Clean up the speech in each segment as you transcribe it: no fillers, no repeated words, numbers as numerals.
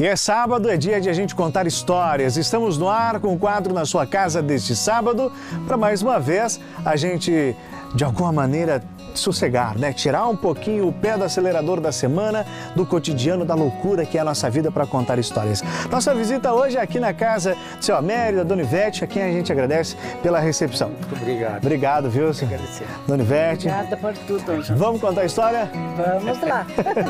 E é sábado, é dia de a gente contar histórias. Estamos no ar com o quadro Na Sua Casa deste sábado, para mais uma vez a gente, de alguma maneira, sossegar, né? Tirar um pouquinho o pé do acelerador da semana, do cotidiano, da loucura que é a nossa vida para contar histórias. Nossa visita hoje é aqui na casa do seu Amério, da Dona Ivete, a quem a gente agradece pela recepção. Muito obrigado. Obrigado, viu, senhor? Dona Ivete. Obrigada por tudo, João. Vamos contar a história? Vamos lá.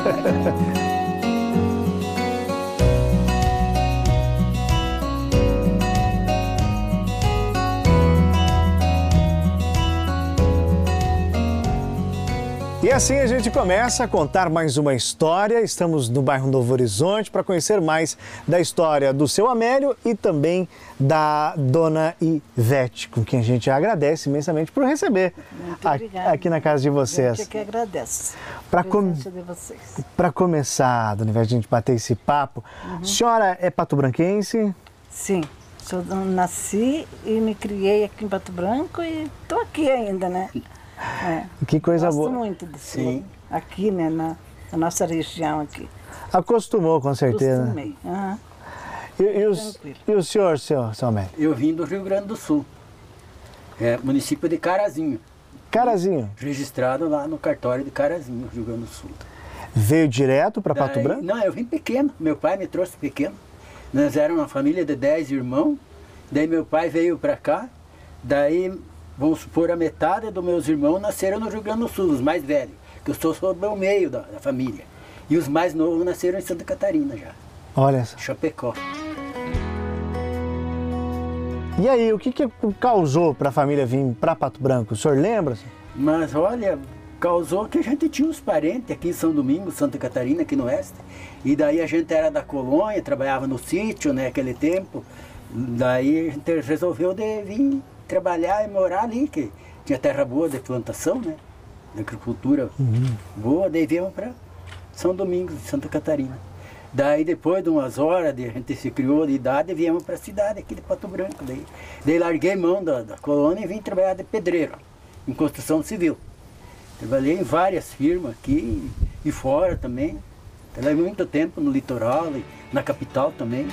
E assim a gente começa a contar mais uma história. Estamos no bairro Novo Horizonte para conhecer mais da história do seu Amério e também da Dona Ivete, com quem a gente agradece imensamente por receber aqui na casa de vocês. Eu que agradeço. Para começar, Dona Ivete, a gente bater esse papo, a senhora é patobranquense? Sim, nasci e me criei aqui em Pato Branco e estou aqui ainda, né? É. Que coisa boa. Gosto muito disso aqui, né, na nossa região aqui. Acostumou, com certeza. Acostumei. Uhum. E o senhor, seu Amério? Eu vim do Rio Grande do Sul, município de Carazinho. Carazinho? Registrado lá no cartório de Carazinho, Rio Grande do Sul. Veio direto para Pato Branco? Não, eu vim pequeno, meu pai me trouxe pequeno. Nós éramos uma família de 10 irmãos, daí meu pai veio para cá, daí... Vamos supor, a metade dos meus irmãos nasceram no Rio Grande do Sul, os mais velhos, que eu sou sobre o meio da família. E os mais novos nasceram em Santa Catarina já. Olha só. Chapecó. E aí, o que causou para a família vir para Pato Branco? O senhor lembra? Mas olha, causou que a gente tinha uns parentes aqui em São Domingos, Santa Catarina, aqui no oeste. E daí a gente era da colônia, trabalhava no sítio, né, aquele tempo. Daí a gente resolveu vir trabalhar e morar ali, que tinha terra boa de plantação, né? De agricultura boa, daí viemos para São Domingos, Santa Catarina. Daí depois de umas horas, a gente se criou de idade e viemos para a cidade aqui de Pato Branco. Daí larguei mão da colônia e vim trabalhar de pedreiro, em construção civil. Trabalhei em várias firmas aqui e fora também. Trabalhei muito tempo no litoral, na capital também.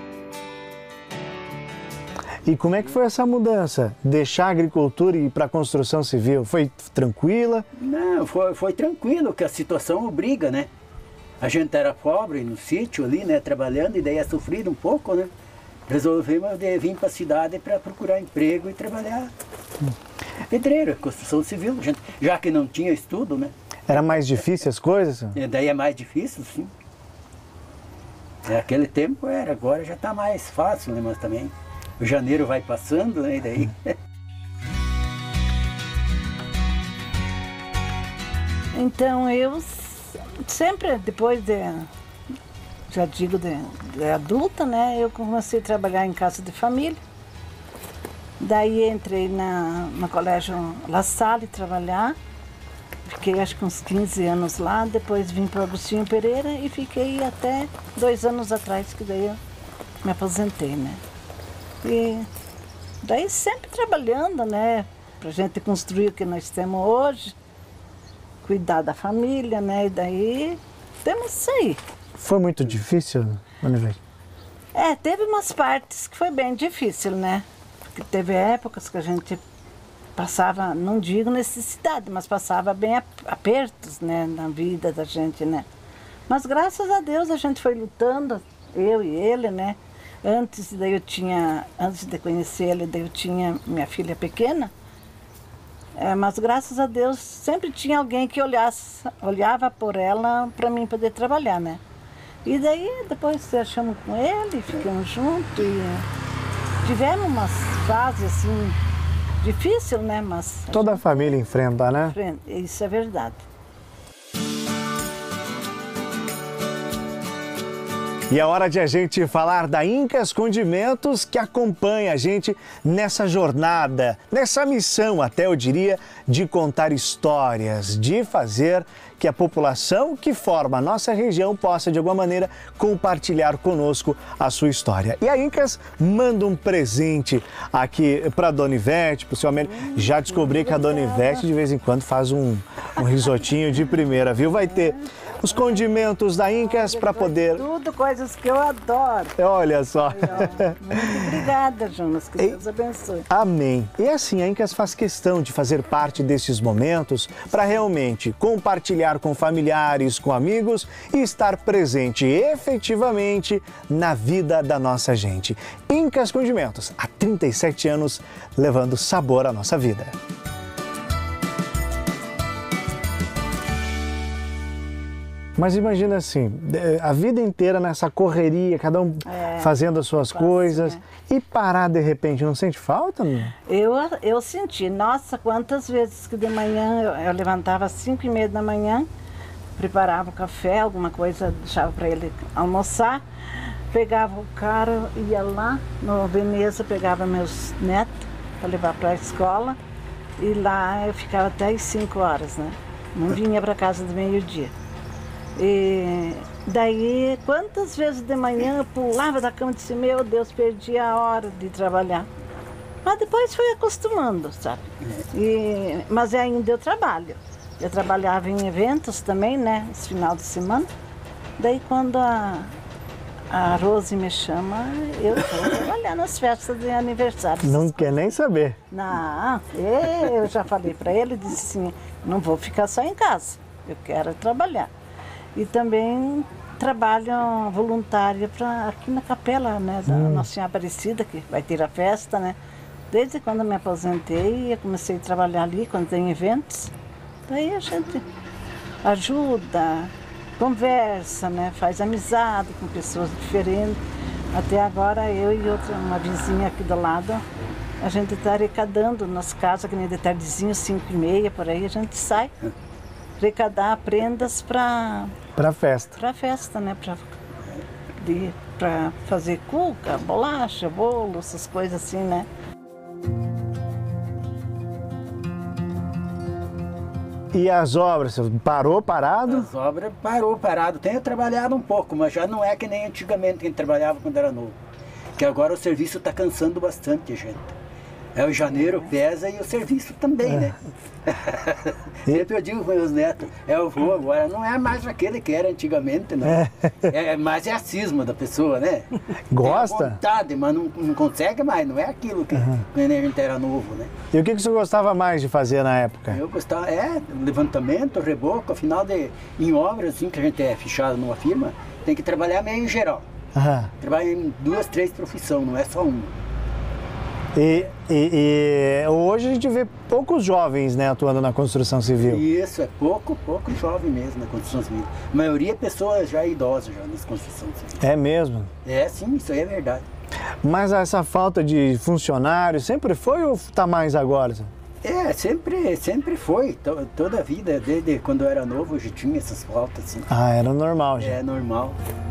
E como é que foi essa mudança? Deixar a agricultura e ir para a construção civil? Foi tranquila? Não, foi tranquilo, que a situação obriga, né? A gente era pobre no sítio ali, né, trabalhando, e daí é sofrido um pouco, né? Resolvemos vir para a cidade para procurar emprego e trabalhar. Pedreiro, construção civil, gente, já que não tinha estudo, né? Era mais difícil as coisas? Daí é mais difícil, sim. Aquele tempo era, agora já está mais fácil, né, mas também... O janeiro vai passando, né, e daí... Então eu sempre, depois já digo de adulta, né, eu comecei a trabalhar em casa de família. Daí entrei no colégio La Salle trabalhar. Fiquei acho que uns 15 anos lá, depois vim para Agostinho Pereira e fiquei até 2 anos atrás, que daí eu me aposentei, né. E daí sempre trabalhando, né, pra gente construir o que nós temos hoje, cuidar da família, né, e daí temos isso aí. Foi muito difícil, Dona Ivete? Teve umas partes que foi bem difícil, né, porque teve épocas que a gente passava, não digo necessidade, mas passava bem apertos, né, na vida da gente, né. Mas graças a Deus a gente foi lutando, eu e ele, né. Antes de conhecer ele, daí eu tinha minha filha pequena, mas graças a Deus sempre tinha alguém que olhava por ela para mim poder trabalhar, né? E daí depois achamos com ele, ficamos juntos e tivemos umas fases assim, difíceis, né? Mas toda a família enfrenta, né? Isso é verdade. E é hora de a gente falar da Incas Condimentos, que acompanha a gente nessa jornada, nessa missão, até eu diria, de contar histórias, de fazer que a população que forma a nossa região possa, de alguma maneira, compartilhar conosco a sua história. E a Incas manda um presente aqui para a Dona Ivete, para o seu Amério. Já descobri que a Dona Ivete, de vez em quando, faz um risotinho de primeira, viu? Vai ter os condimentos da Incas para poder... Tudo coisas que eu adoro. Olha só. Muito obrigada, Jonas, que Deus abençoe. Amém. E assim, a Incas faz questão de fazer parte desses momentos para realmente compartilhar com familiares, com amigos e estar presente efetivamente na vida da nossa gente. Incas Condimentos, há 37 anos, levando sabor à nossa vida. Mas imagina assim, a vida inteira nessa correria, cada um fazendo as suas coisas, e parar de repente, não sente falta? Eu senti, nossa, quantas vezes que de manhã eu levantava às 5h30 da manhã, preparava o café, alguma coisa, deixava para ele almoçar, pegava o carro, ia lá no Veneza, pegava meus netos para levar para a escola, e lá eu ficava até às 5 horas, né? Não vinha para casa do meio-dia. E daí, quantas vezes de manhã eu pulava da cama e disse, meu Deus, perdi a hora de trabalhar. Mas depois fui acostumando, sabe? Mas ainda eu trabalho. Eu trabalhava em eventos também, né, esse final de semana. Daí quando a Rose me chama, eu vou trabalhar nas festas de aniversário. Não quer nem saber. Não, eu já falei para ele, disse assim, não vou ficar só em casa, eu quero trabalhar. E também trabalho voluntária aqui na capela, né, da Nossa Senhora Aparecida, que vai ter a festa, né. Desde quando eu me aposentei, eu comecei a trabalhar ali, quando tem eventos. Daí a gente ajuda, conversa, né, faz amizade com pessoas diferentes. Até agora eu e uma vizinha aqui do lado, a gente está arrecadando nas casas, que nem de tardezinho, 5h30, por aí, a gente sai. Arrecadar prendas para festa. Para festa, né? Para fazer cuca, bolacha, bolo, essas coisas assim, né? E as obras, parado? As obras parado. Tenho trabalhado um pouco, mas já não é que nem antigamente que a gente trabalhava quando era novo. Que agora o serviço está cansando bastante, gente. O janeiro pesa e o serviço também, né? Sempre eu digo para meus netos, eu vou agora, não é mais aquele que era antigamente, não. Mas é a cisma da pessoa, né? Gosta? Tem vontade, mas não consegue mais, não é aquilo que quando a gente era novo, né? E o que você gostava mais de fazer na época? Eu gostava, levantamento, reboco, afinal em obras, assim, que a gente é fichado numa firma, tem que trabalhar meio em geral. Trabalha em 2, 3 profissões, não é só uma. E hoje a gente vê poucos jovens, né, atuando na construção civil. Isso, é pouco jovem mesmo na construção civil. A maioria é pessoas já idosas já na construção civil. É mesmo? É, sim, isso aí é verdade. Mas essa falta de funcionários sempre foi ou está mais agora? Sempre foi. Toda a vida, desde quando eu era novo, eu já tinha essas faltas. Assim. Era normal já? É normal.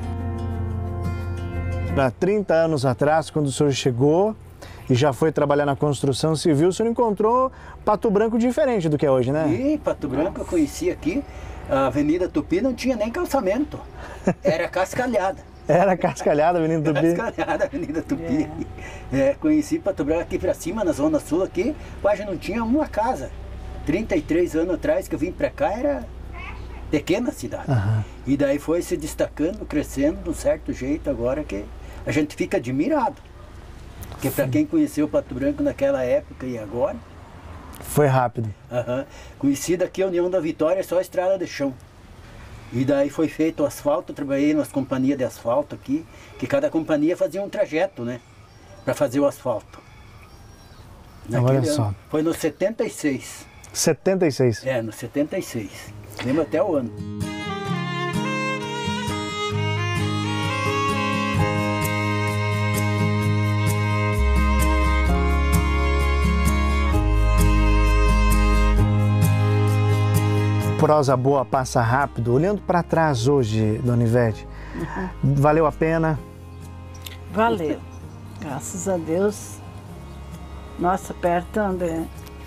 Há 30 anos atrás, quando o senhor chegou e já foi trabalhar na construção civil, o senhor encontrou Pato Branco diferente do que é hoje, né? E Pato Branco eu conheci aqui, a Avenida Tupi não tinha nem calçamento, era cascalhada. Era cascalhada a Avenida Tupi? Cascalhada a Avenida Tupi. Conheci Pato Branco aqui pra cima, na Zona Sul aqui, quase não tinha uma casa. 33 anos atrás que eu vim pra cá era pequena cidade. E daí foi se destacando, crescendo de um certo jeito agora que a gente fica admirado. Porque para quem conheceu Pato Branco naquela época e agora... Foi rápido. Conheci daqui a União da Vitória só a estrada de chão. E daí foi feito o asfalto, eu trabalhei nas companhias de asfalto aqui, que cada companhia fazia um trajeto, né? Para fazer o asfalto. Olha só. Foi no 76. 76? No 76. Lembro até o ano. Prosa boa passa rápido. Olhando para trás hoje, Dona Ivete, valeu a pena? Valeu. Graças a Deus. Nossa, perto onde...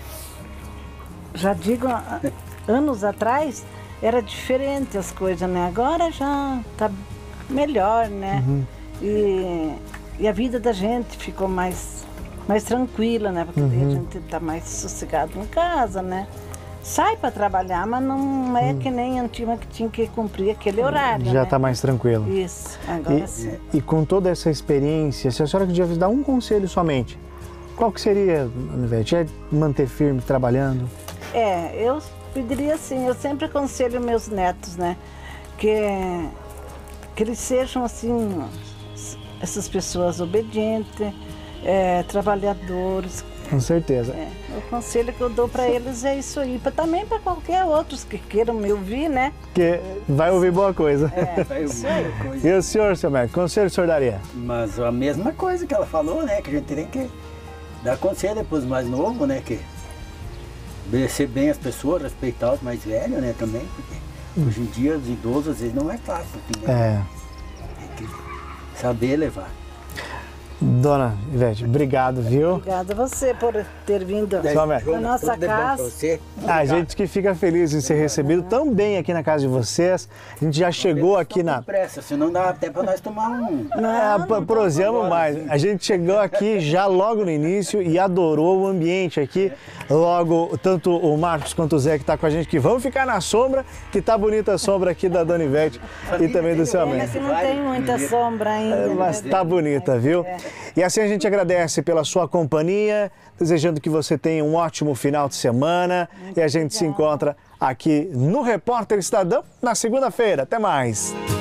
Já digo, anos atrás era diferente as coisas, né? Agora já tá melhor, né? E a vida da gente ficou mais tranquila, né? Porque daí a gente tá mais sossegado em casa, né? sai para trabalhar, mas não é que nem antiga que tinha que cumprir aquele horário. Já né? está mais tranquilo. Isso, agora sim. E com toda essa experiência, se a senhora devia dar um conselho somente, qual que seria, Ivete? É manter firme, trabalhando? Eu pediria assim, eu sempre aconselho meus netos, né? Que eles sejam assim, essas pessoas obedientes, trabalhadores. Com certeza. O conselho que eu dou para eles é isso aí, também para qualquer outros que queiram me ouvir, né? Que vai ouvir boa coisa. Vai isso ouvir aí. coisa. E o senhor, seu médico, conselho o senhor daria? Mas a mesma coisa que ela falou, né? Que a gente tem que dar conselho para os mais novos, né? Que obedecer bem as pessoas, respeitar os mais velhos, né? Também, porque hoje em dia os idosos às vezes não é fácil. Né? Tem que saber levar. Dona Ivete, obrigado, viu? Obrigada a você por ter vindo Somente. na nossa casa. A gente que fica feliz em ser recebido tão bem aqui na casa de vocês. A gente já chegou aqui na... Pressa, senão dá até para nós tomar um... Prosseamos mais. A gente chegou aqui já logo no início e adorou o ambiente aqui. Logo, tanto o Marcos quanto o Zé que está com a gente, que vão ficar na sombra, que tá bonita a sombra aqui da Dona Ivete e também do seu Pena amigo. que não tem muita sombra ainda. Mas né? tá bonita, viu? E assim a gente agradece pela sua companhia, desejando que você tenha um ótimo final de semana. E a gente se encontra aqui no Repórter Estadão na segunda-feira. Até mais!